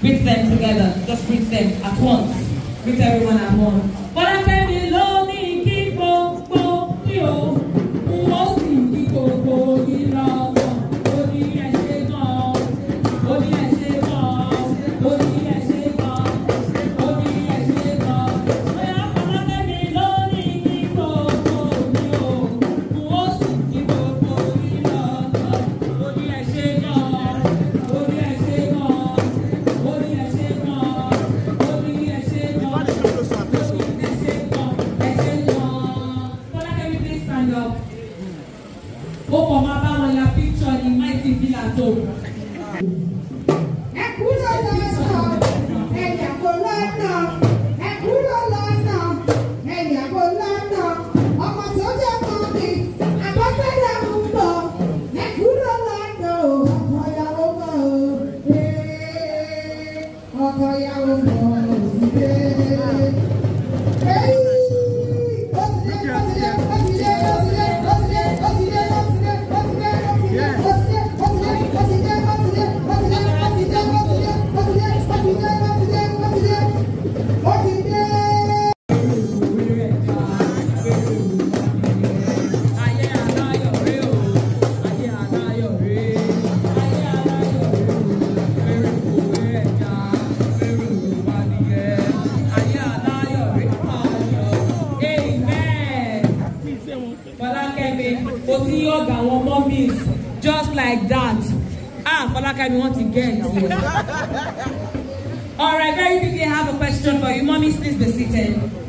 Greet them together. Just greet them at once. Greet everyone at once. Afolakemi ló ní kí gbogbo ní o. Wọ́n sì kí gbogbo ní lọ́wọ́. Ó ní ẹ ṣé gan. Ó ní ẹ ṣé gan. Ó ní ẹ ṣé gan. Ó ní ẹ ṣé gan. Afolakemi ló ní kí gbogbo ní o. Wọ́n sì kí gbogbo ní lọ́wọ́. Ó ní ẹ ṣé gan. Ó ní ẹ ṣé gan. Ó ní ẹ ṣé gan. Ó ní ẹ ṣé gan. Afolakemi, please stand up. Ó kọ̀ máa bá wọn ya picture ní mighty villa tó. Ẹ kúrò lọ́nà, ẹ yàgò lọ́nà, ẹ kúrò lọ́nà, ẹ yàgò lọ́nà. Ọmọ tó jẹ́ kan mi, àbọ̀fẹ́lẹ̀ ń bọ̀. Ẹ kúrò lọ́nà o, ọkọ ìyàwó bọ̀ o. Ọkọ ìyàwó bọ̀ o. Just like that. Afolakemi want to get here. All right, very quickly, I have a question for you. Mommies, please be seated.